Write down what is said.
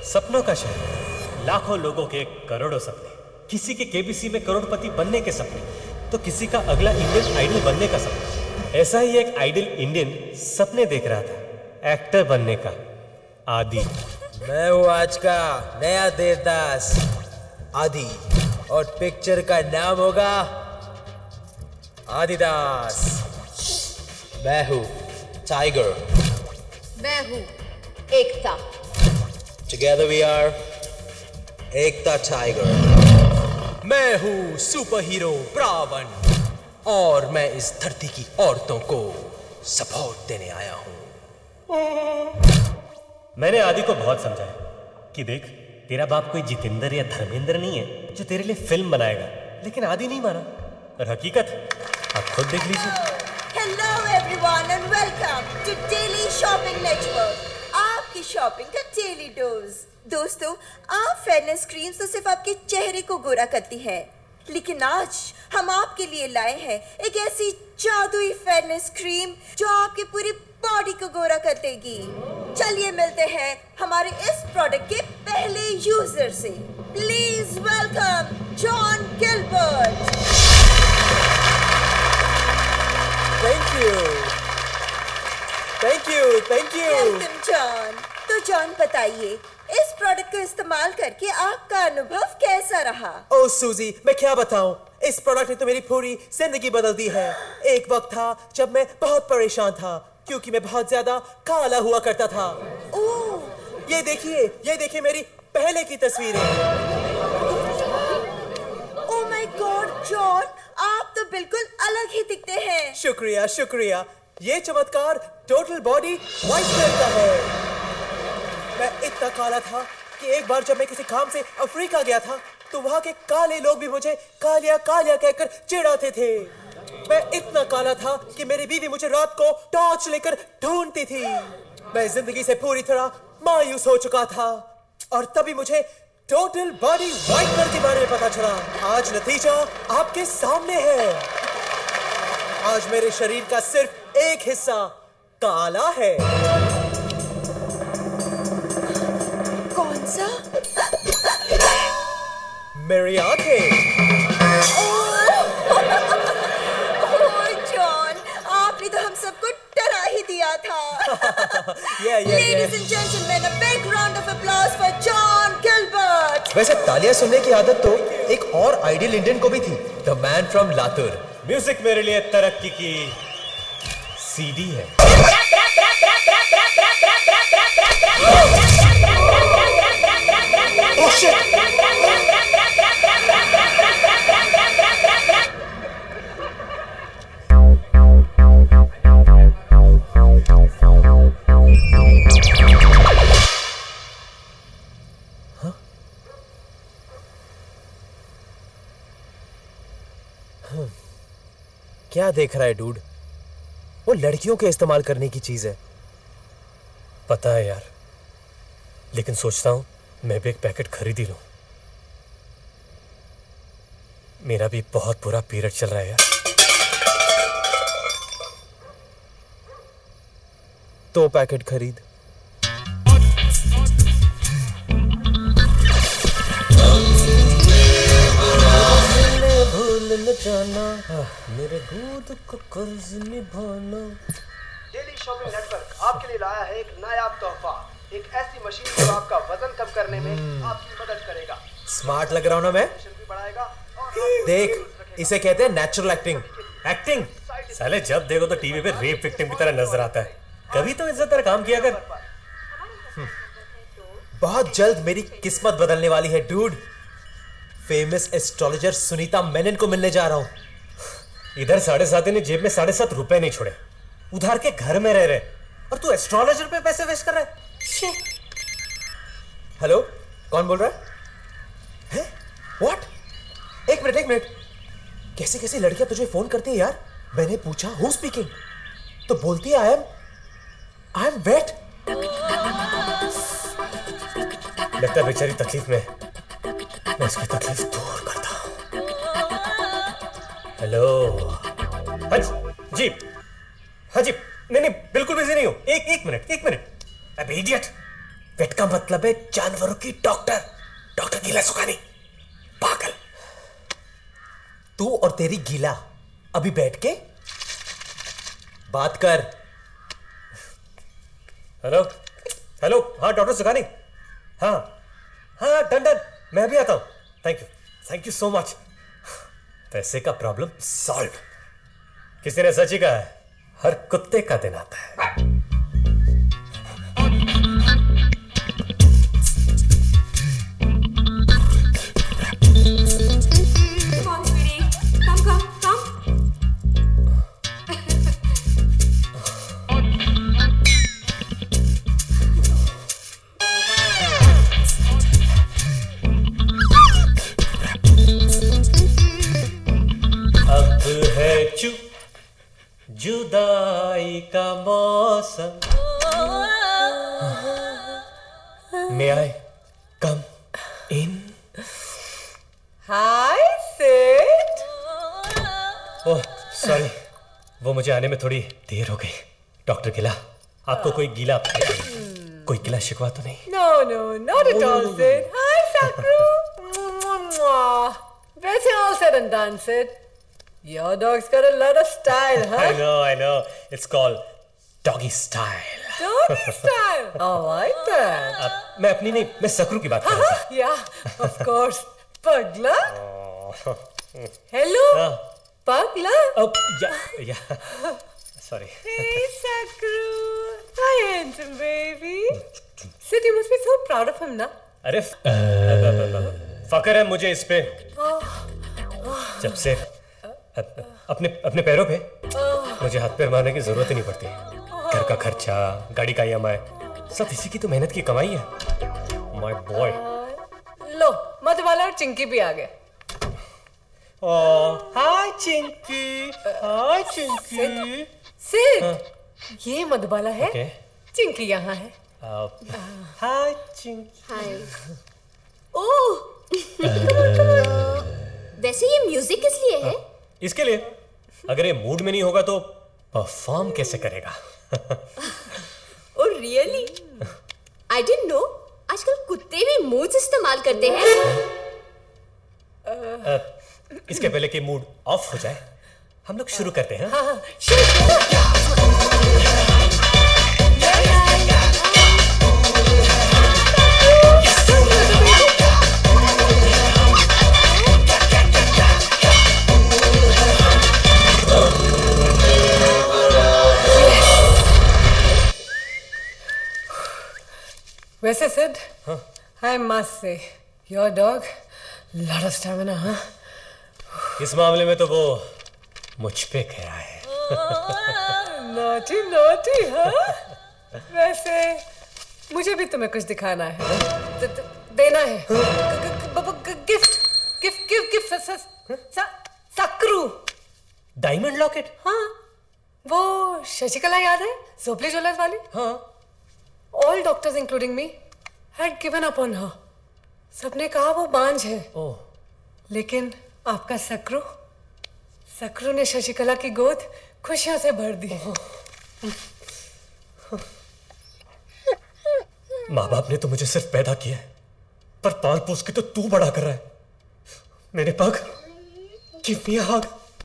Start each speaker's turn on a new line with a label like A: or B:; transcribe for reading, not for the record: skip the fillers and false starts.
A: सपनों का शहर, लाखों लोगों के करोड़ों सपने, किसी के केबीसी में करोड़पति बनने के सपने, तो किसी का अगला इंडियन आइडल बनने का सपना। ऐसा ही एक आइडल इंडियन सपने देख रहा था, एक्टर बनने का। आदि।
B: मैं हूँ आज का नया देवदास आदि, और पिक्चर का नाम होगा आदिदास। मैं हूँ टाइगर।
C: मैं हूँ एकता।
B: Together we are एकता टाइगर। मैं हूँ सुपर हीरो ब्रावन, और मैं इस धरती की औरतों को सपोर्ट देने आया हूँ।
A: मैंने आदि को बहुत समझाया कि देख, तेरा बाप कोई जितेंद्र या धर्मेंद्र नहीं है जो तेरे लिए फिल्म बनाएगा, लेकिन आदि नहीं माना। और हकीकत आप खुद देख लीजिए।
D: Hello everyone and welcome to Daily Shopping Network, आपकी शॉपिंग का डेली डोज। दोस्तों, आप फेयरनेस क्रीम्स तो सिर्फ आपके चेहरे को गोरा करती है, लेकिन आज हम आपके लिए लाए हैं एक ऐसी जादुई फेयरनेस क्रीम जो आपकी पूरी बॉडी को गोरा कर देगी। चलिए मिलते हैं हमारे इस प्रोडक्ट के पहले यूजर से। Please welcome John Gilbert.
B: Thank you, thank you, thank you.
D: Welcome John. तो जॉन बताइए, इस प्रोडक्ट को इस्तेमाल करके आपका अनुभव कैसा रहा?
B: ओह सूजी, मैं क्या बताऊं, इस प्रोडक्ट ने तो मेरी पूरी जिंदगी बदल दी है। एक वक्त था जब मैं बहुत परेशान था क्योंकि मैं बहुत ज्यादा काला हुआ करता था।
D: ओह,
B: ये देखिए मेरी पहले की तस्वीरें।
D: ओह माय गॉड जॉन, आप तो बिल्कुल अलग ही दिखते हैं।
B: शुक्रिया शुक्रिया। ये चमत्कार टोटल बॉडी व्हाइट कलर का है। मैं इतना काला था कि एक बार जब मैं किसी काम से अफ्रीका गया था तो वहां के काले लोग भी मुझे कालिया कालिया कहकर चिढ़ाते थे। मैं इतना काला था कि मेरी बीवी मुझे रात को टॉर्च लेकर ढूंढती थी। मैं जिंदगी से पूरी तरह मायूस हो चुका था, और तभी मुझे टोटल बॉडी व्हाइट कलर के बारे में पता चला। आज नतीजा आपके सामने है। आज मेरे शरीर का सिर्फ एक हिस्सा काला है।
D: कौन सा?
B: मेरी आंखें।
D: ओह जॉन, आपने तो हम सबको डरा ही दिया था। Ladies and gentlemen, a big round of applause for John Gilbert.
B: वैसे तालियां सुनने की आदत तो एक और आइडियल इंडियन को भी थी, the man from Latur.
A: Music मेरे लिए तरक्की की सीडी है।
B: Oh, shit. क्या देख रहा है डूड? वो लड़कियों के इस्तेमाल करने की चीज है।
A: पता है यार, लेकिन सोचता हूं मैं भी एक पैकेट खरीद ही लूं। मेरा भी बहुत बुरा पीरियड चल रहा है यार।
B: तो पैकेट खरीद। भूल न जाना मेरे दूध को कर्ज निभाना।
E: डेली शॉपिंग नेटवर्क आपके लिए लाया है एक नायाब तोहफा, एक ऐसी मशीन जो आपका वजन कम करने में आपकी मदद करेगा।
B: स्मार्ट लग रहा हूं ना मैं?
E: भी बढ़ाएगा और
B: देख, इसे कहते हैं नेचुरल एक्टिंग।
A: एक्टिंग? साले जब देखो तो टीवी पे रेप विक्टिम की तरह नजर आता है। कभी तो इज्जत का काम किया कर।
B: बहुत जल्द मेरी किस्मत बदलने वाली है dude. Famous astrologer Sunita Menon को मिलने जा रहा हूं।
A: इधर 7.5 ने जेब में 7.5 रुपए नहीं छोड़े, उधार के घर में रह रहे, और तू एस्ट्रोलॉजर पे पैसे वेस्ट कर रहा है।
B: हेलो, कौन बोल रहा है? व्हाट? एक मिनट। कैसे कैसे लड़कियां तुझे फोन करती है यार? मैंने पूछा हु स्पीकिंग, तो बोलती है आई एम वेट।
A: लगता है बेचारी तकलीफ में, मैं इसकी तकलीफ दूर करता हूं। हेलो। हाँ जी, नहीं बिल्कुल बिजी नहीं हूं। एक मिनट। अबे इडियट,
B: वेट का मतलब है जानवरों की डॉक्टर, डॉक्टर गीला सुखानी। पागल। तू और तेरी गीला अभी बैठ के बात कर।
A: हेलो हेलो, हाँ डॉक्टर सुखानी, हाँ हाँ डन डन, मैं भी आता हूँ। Thank you so much. पैसे का प्रॉब्लम सॉल्व। किसी ने सच ही कहा है, हर कुत्ते का दिन आता है। जुदाई का मौसम। May I come in?
F: Hi Sid.
A: Oh sorry, वो मुझे आने में थोड़ी देर हो गई। डॉक्टर गिला, आपको कोई गीला कोई गिला शिकवा तो नहीं?
F: No, not at all, Sid. Hi, Sakru. Where's all said and done, Sid? Your dog's got a lot of style, huh?
A: I know. It's called doggy style.
F: Doggy style. I like that.
A: मैं अपनी नहीं, मैं सकरू की बात कर रहा था।
F: Yeah, of course. Pagla. Hello. Pagla.
A: Yeah. Sorry.
F: Hey, Sakru. Hi, handsome baby. Sid, you must be so proud of him, na?
A: अरे फकर है मुझे इस पे। जब से अपने पैरों पे मुझे हाथ पैर मारने की जरूरत ही नहीं पड़ती। घर का खर्चा, गाड़ी का EMI, सब इसी की तो मेहनत की कमाई है। My boy.
F: लो, मधुबाला और चिंकी भी आ गए।
A: हाय चिंकी, हाय चिंकी।
F: सिड, ये मधुबाला है।
A: Okay.
F: चिंकी यहाँ है।
A: हाय चिंकी।
C: हाय। ओह, वैसे ये म्यूजिक किस लिए है?
A: इसके लिए, अगर ये मूड में नहीं होगा तो परफॉर्म कैसे करेगा?
C: Oh really? I didn't know आजकल कुत्ते भी मूड्स इस्तेमाल करते हैं।
A: इसके पहले कि मूड ऑफ हो जाए, हम लोग शुरू करते हैं।
F: हाँ, वैसे Sid, I must say, your dog, lot of stamina, huh?
A: इस मामले में तो वो मुझ पे गया है।
F: Naughty, huh? वैसे मुझे भी तुम्हें कुछ दिखाना है, देना है। गिफ्ट, सकरू।
A: Diamond locket?
F: हाँ, वो शशिकला याद है, सोपली ज्वेलर्स वाली?
A: हाँ।
F: All doctors, including me, had given up on her. सबने कहा वो बांझ है।
A: ओह।
F: लेकिन आपका सकरू ने शशिकला की गोद खुशियों से भर दी।
A: माँ बाप ने तो मुझे सिर्फ पैदा किया है, पर पाल पोस के तो तू बड़ा कर रहा है। मेरे पग, गिव मी अ हग।